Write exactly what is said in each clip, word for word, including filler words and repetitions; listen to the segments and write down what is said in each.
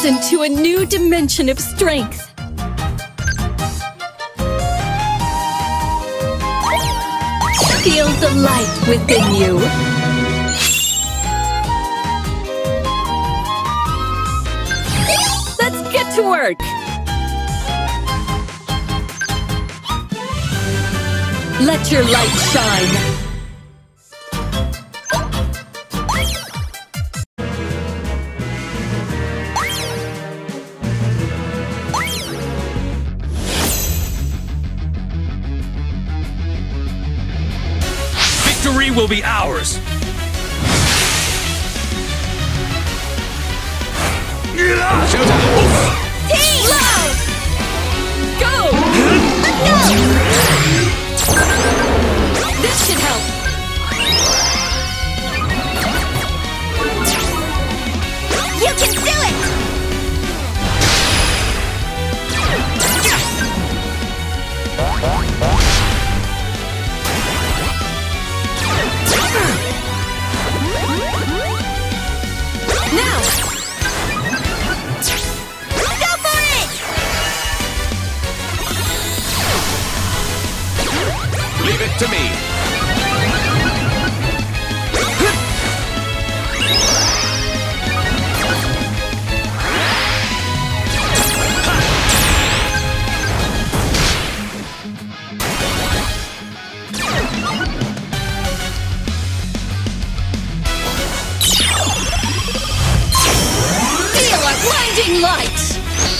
into a new dimension of strength. Feel the light within you. Let's get to work. Let your light shine. Victory will be ours! Showtime! Team! Loud! Go! Let's go! This should help! You can do it! Now! Go for it! Leave it to me! Feel our blinding light!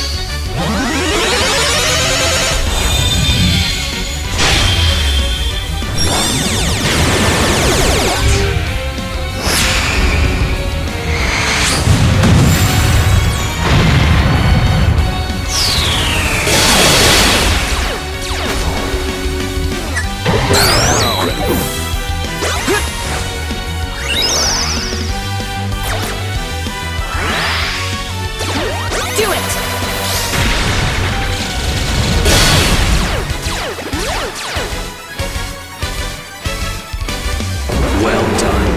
Do it! Well done.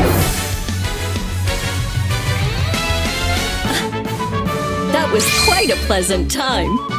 That was quite a pleasant time.